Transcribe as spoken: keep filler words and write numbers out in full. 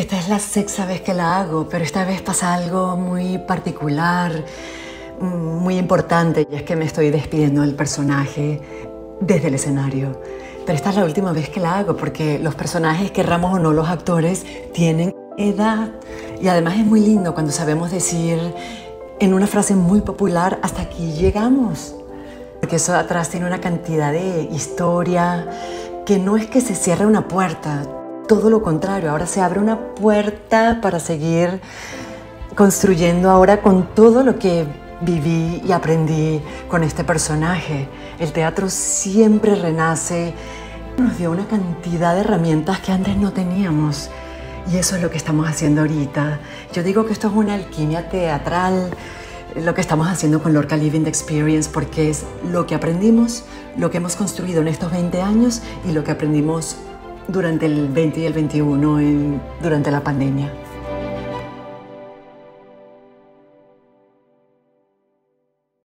Esta es la sexta vez que la hago, pero esta vez pasa algo muy particular, muy importante, y es que me estoy despidiendo del personaje desde el escenario. Pero esta es la última vez que la hago porque los personajes, querramos o no los actores, tienen edad. Y además es muy lindo cuando sabemos decir en una frase muy popular, hasta aquí llegamos. Porque eso atrás tiene una cantidad de historia que no es que se cierre una puerta, todo lo contrario, ahora se abre una puerta para seguir construyendo ahora con todo lo que viví y aprendí con este personaje. El teatro siempre renace, nos dio una cantidad de herramientas que antes no teníamos. Y eso es lo que estamos haciendo ahorita. Yo digo que esto es una alquimia teatral, lo que estamos haciendo con Lorca Living the Experience, porque es lo que aprendimos, lo que hemos construido en estos veinte años y lo que aprendimos durante el veinte y el veintiuno, en, durante la pandemia.